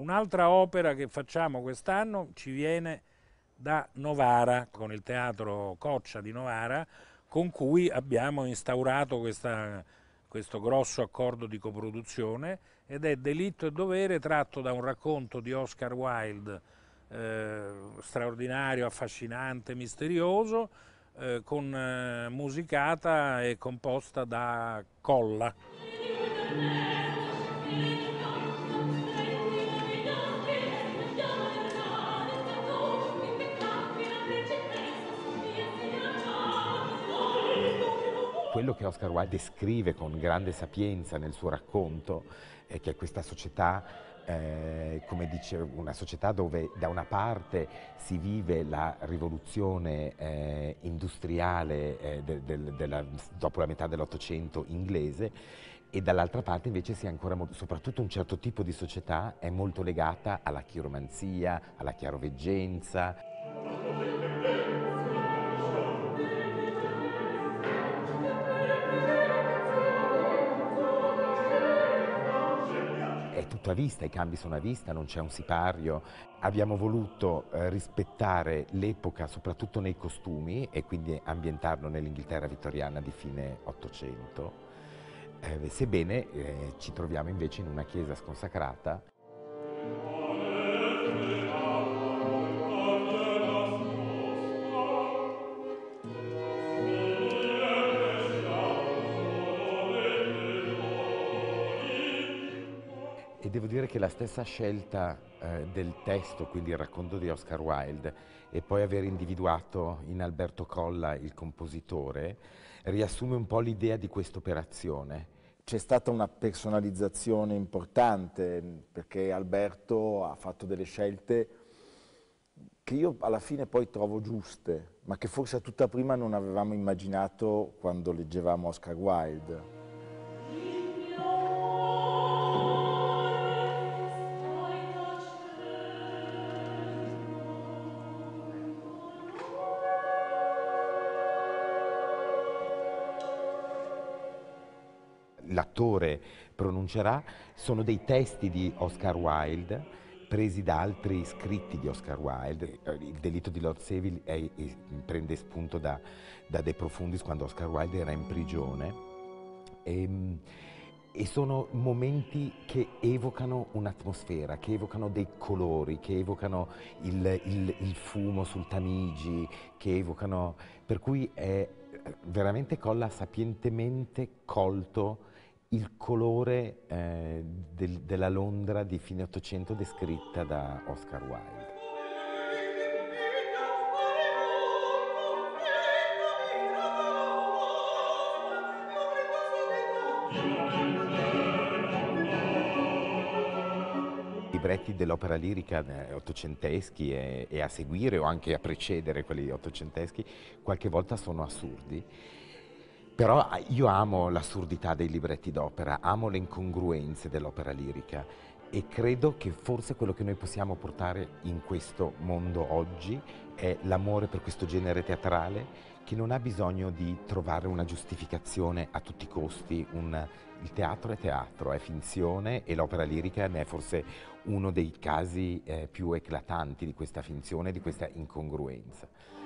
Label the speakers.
Speaker 1: Un'altra opera che facciamo quest'anno ci viene da Novara, con il teatro Coccia di Novara, con cui abbiamo instaurato questo grosso accordo di coproduzione, ed è Delitto e Dovere, tratto da un racconto di Oscar Wilde, straordinario, affascinante, misterioso, con musicata e composta da Colla.
Speaker 2: Quello che Oscar Wilde descrive con grande sapienza nel suo racconto è che questa società, come dice, una società dove da una parte si vive la rivoluzione industriale dopo la metà dell'Ottocento inglese, e dall'altra parte invece si è ancora soprattutto un certo tipo di società è molto legata alla chiromanzia, alla chiaroveggenza. È tutto a vista, i cambi sono a vista, non c'è un sipario. Abbiamo voluto rispettare l'epoca soprattutto nei costumi e quindi ambientarlo nell'Inghilterra vittoriana di fine Ottocento, sebbene ci troviamo invece in una chiesa sconsacrata. E devo dire che la stessa scelta del testo, quindi il racconto di Oscar Wilde, e poi aver individuato in Alberto Colla il compositore, riassume un po' l'idea di questa operazione.
Speaker 3: C'è stata una personalizzazione importante perché Alberto ha fatto delle scelte che io alla fine poi trovo giuste, ma che forse a tutta prima non avevamo immaginato quando leggevamo Oscar Wilde.
Speaker 2: L'attore pronuncerà, sono dei testi di Oscar Wilde presi da altri scritti di Oscar Wilde. Il Delitto di Lord Savile prende spunto da De Profundis, quando Oscar Wilde era in prigione, e sono momenti che evocano un'atmosfera, che evocano dei colori, che evocano il fumo sul Tamigi, che evocano, per cui è veramente Colla ha sapientemente colto il colore della Londra di fine Ottocento descritta da Oscar Wilde. I libretti dell'opera lirica ottocenteschi e a seguire o anche a precedere quelli ottocenteschi qualche volta sono assurdi. Però io amo l'assurdità dei libretti d'opera, amo le incongruenze dell'opera lirica e credo che forse quello che noi possiamo portare in questo mondo oggi è l'amore per questo genere teatrale che non ha bisogno di trovare una giustificazione a tutti i costi. Il teatro è finzione e l'opera lirica ne è forse uno dei casi più eclatanti di questa finzione, di questa incongruenza.